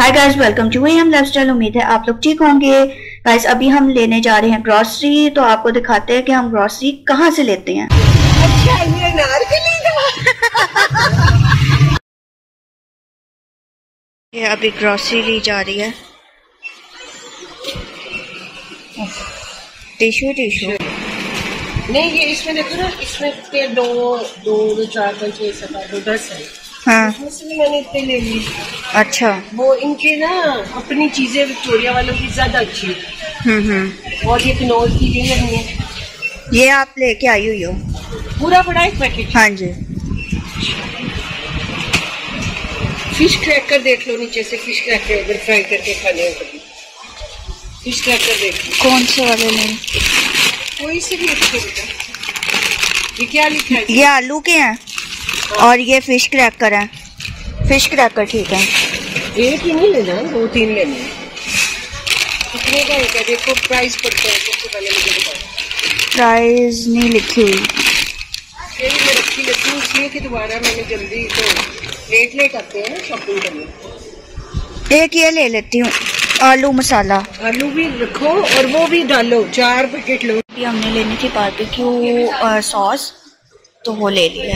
Hi guys, welcome to M lifestyle. उम्मीद है आप लोग ठीक होंगे। गाइस अभी हम लेने जा रहे हैं ग्रोसरी, तो आपको दिखाते हैं कि हम ग्रोसरी कहाँ से लेते हैं। अच्छा, ये नारकली ये अभी ग्रोसरी ली जा रही है। टिश्यू नहीं, ये इसमें देखो ना, इसमें के दो 4 5 6 7 8 9 10 है। हाँ, इसमें मैंने इतने ले ली। अच्छा। वो इनके ना अपनी चीजें विक्टोरिया वालों की ज्यादा अच्छी है। और ये कनौज की भी नहीं है। ये आप लेके आई हुई हो पूरा बड़ा एक पैकेट। हाँ जी। फिश क्रैकर देख लो, नीचे से फिश क्रैकर अगर फ्राई करके खाने हो कभी। फिश क्रैकर देख लो। कौन से वाले लें? कोई से भी अच्छे बेटा। ये क्या लिखा है? ये आलू के हैं और ये फिश क्रैकर है। फिश क्रैकर ठीक है। एक ही नहीं लेना, 2-3 लेने। कितने का है? देखो प्राइस पड़ता है। सबसे पहले मुझे बताओ। प्राइस नहीं लिखी हुई। यही मैं रखी लेती हूँ इसलिए कि दोबारा मैंने जल्दी तो लेट आते हैं शॉपिंग करने। एक ये ले लेती हूँ, आलू मसाला। आलू भी रखो और वो भी डालो, 4 पैकेट लो। ये हमने लेनी थी बारबेक्यू सॉस, तो वो ले लिया।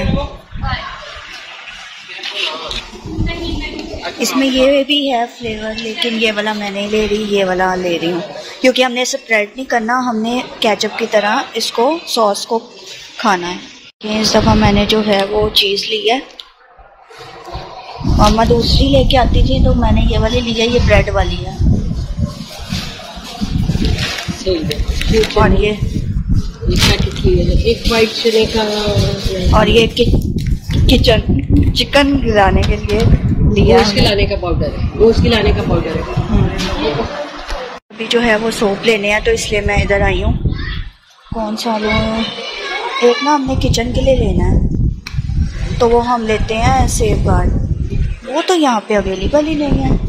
इसमें ये भी है फ्लेवर, लेकिन ये वाला मैं नहीं ले रही, ये वाला ले रही हूँ क्योंकि हमने स्प्रेड नहीं करना, हमने केचप की तरह इसको सॉस को खाना है। इस दफ़ा मैंने जो है वो चीज़ ली है। मम्मा दूसरी लेके आती थी तो मैंने ये वाली ली है, ये ब्रेड वाली है। और ये एक वाइट चने का, और ये किचन चिकन गिराने के लिए लिया, गोश्त खिलाने का पाउडर है, गोश्त खिलाने का पाउडर है। अभी जो है वो सोप लेने हैं तो इसलिए मैं इधर आई हूँ। कौन सा लूँ? एक ना हमने किचन के लिए लेना है तो वो हम लेते हैं सेफगार्ड। वो तो यहाँ पे अवेलेबल ही नहीं है।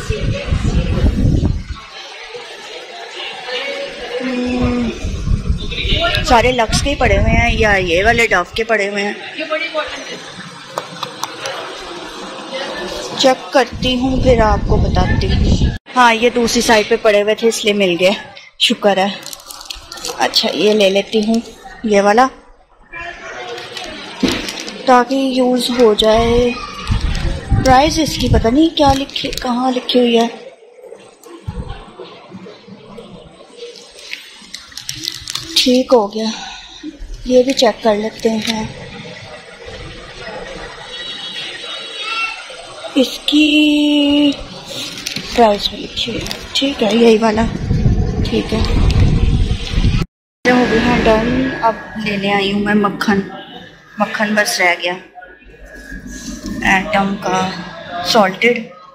सारे लक्स के पड़े हुए हैं या ये वाले डव के पड़े हुए हैं। चेक करती हूँ फिर आपको बताती हूँ। हाँ, ये दूसरी साइड पे पड़े हुए थे इसलिए मिल गए, शुक्र है। अच्छा, ये ले लेती हूँ, ये वाला, ताकि यूज़ हो जाए। प्राइस इसकी पता नहीं क्या लिखी, कहाँ लिखी हुई है। ठीक हो गया, ये भी चेक कर लेते हैं। इसकी प्राइस भी लिखी है, ठीक है, यही वाला ठीक है। हो गई है डन। अब लेने आई हूँ मैं मक्खन बस रह गया, एटम का सॉल्टेड।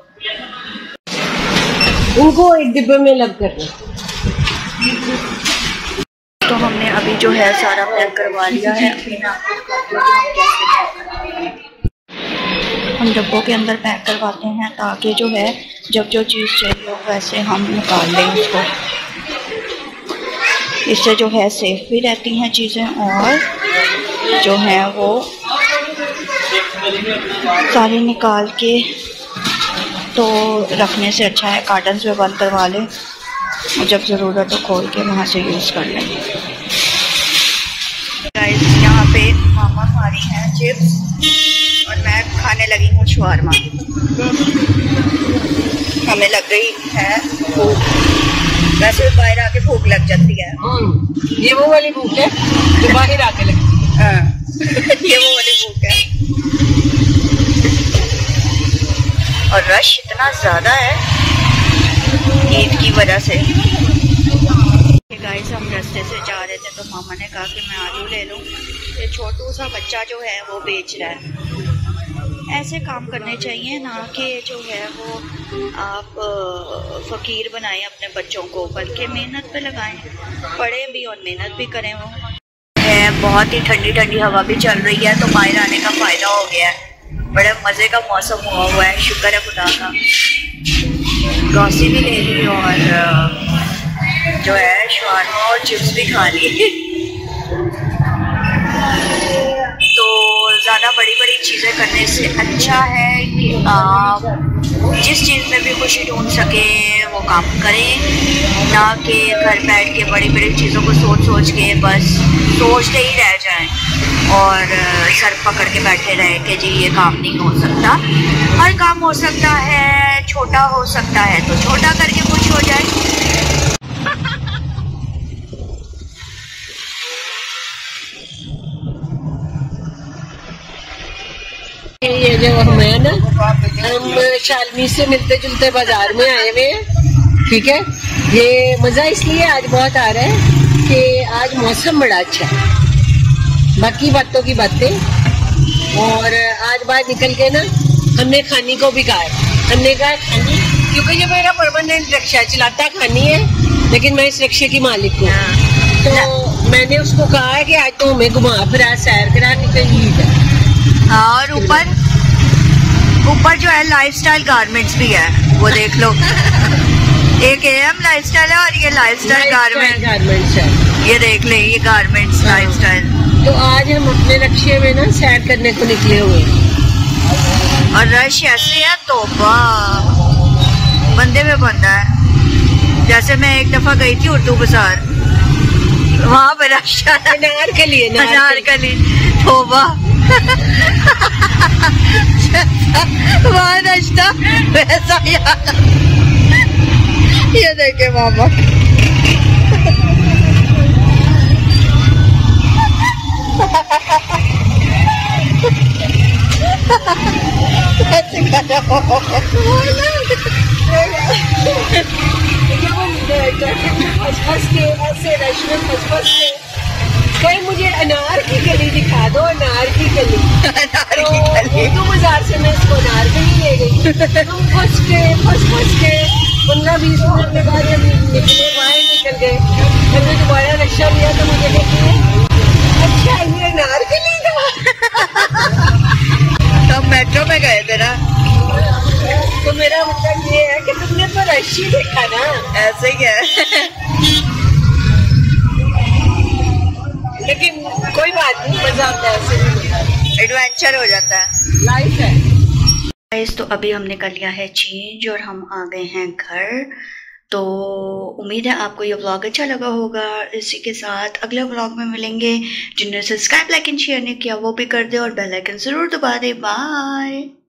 उनको एक डिब्बे में लग करना। तो हमने अभी जो है सारा पैक करवा लिया है। हम डब्बों के अंदर पैक करवाते हैं ताकि जो है जब जो चीज़ चाहिए हो वैसे हम निकाल लें उसको। इससे जो है सेफ भी रहती हैं चीज़ें और जो है वो सारी निकाल के तो रखने से अच्छा है कार्टन में बंद करवा लें और जब ज़रूरत हो खोल के वहाँ से यूज़ कर लें। गाइस यहाँ पे मामा खा रही हैं चिप्स और मैं खाने लगी हूँ शवारमा। हमें लग गई है भूख, वैसे बाहर आके भूख लग जाती है। ये वो वाली भूख है जो बाहर आके लगती है। हाँ ये वो वाली भूख है। और रश इतना ज़्यादा है ईद की वजह से। गाइस हम रास्ते से जा रहे थे तो मामा ने कहा कि मैं आलू ले लूं। ये छोटू सा बच्चा जो है वो बेच रहा है। ऐसे काम करने चाहिए ना कि जो है वो आप फ़कीर बनाएं अपने बच्चों को, बल्कि मेहनत पे लगाएं, पढ़ें भी और मेहनत भी करें। वो बहुत ही ठंडी ठंडी हवा भी चल रही है तो बाहर आने का फ़ायदा हो गया है। बड़े मज़े का मौसम हुआ है, शुक्र है खुदा का। ग्रोसरी भी ले ली और जो है शवारमा और चिप्स भी खा लिए। तो ज़्यादा बड़ी बड़ी चीज़ें करने से अच्छा है कि जिस चीज़ में भी खुशी ढूंढ सके वो काम करें, ना कि घर बैठ के बड़ी बड़ी चीज़ों को सोच के बस सोचते ही रह जाएं और सर पकड़ के बैठे रहे कि जी ये काम नहीं हो सकता। हर काम हो सकता है, छोटा हो सकता है तो छोटा करके कुछ हो जाए। ये जो हम है ना, हम शालमी से मिलते जुलते बाजार में आए हुए हैं, ठीक है। ये मजा इसलिए आज बहुत आ रहा है कि आज मौसम बड़ा अच्छा है, बाकी बातों की बातें। और आज बाहर निकल के ना हमने खानी को भी कहा, हमने कहा खानी, क्योंकि ये मेरा परमानेंट रिक्शा चलाता खानी है, लेकिन मैं इस रिक्शे की मालिक हूँ। तो मैंने उसको कहा है कि आज तो हमें घुमा फिरा सैर करा के ईद है। और ऊपर जो है लाइफस्टाइल गारमेंट्स भी है, वो देख लो। एक AM लाइफस्टाइल है और ये लाइफस्टाइल गारमेंट्स है। ये देख ले, ये गारमेंट्स लाइफस्टाइल। तो आज हम अपने रिक्शे में ना सैर करने को निकले हुए और रश ऐसे है तो बंदे में बंदा है। जैसे मैं एक दफा गई थी उर्दू बाजार, वहाँ पे रश अनारकली तोबा वहाँ रश था वैसा यार। ये देखे मामा कहीं मुझे अनार की गली दिखा दो, अनार की गली। तो बाजार से मैं इसको अनार गली ले गई। हम फंस के 15-20 मिनट के बाद जब निकले, बाहर निकल गए, जब मैं दोबारा रिक्शा लिया तो मुझे कहती है अच्छा ये अनार गली था। तब मेट्रो में गए थे ना। तो मेरा मतलब ये है कि तुमने तो रश ही देखा ना, ऐसे ही है। लेकिन कोई बात नहीं, मजा आता है, एडवेंचर हो जाता है, लाइफ है। तो अभी हमने कर लिया है चेंज और हम आ गए हैं घर। तो उम्मीद है आपको ये व्लॉग अच्छा लगा होगा। इसी के साथ अगले व्लॉग में मिलेंगे। जिन्होंने सब्सक्राइब, लाइक एंड शेयर नहीं किया वो भी कर दे और बेल आइकन जरूर दबा दे। बाय।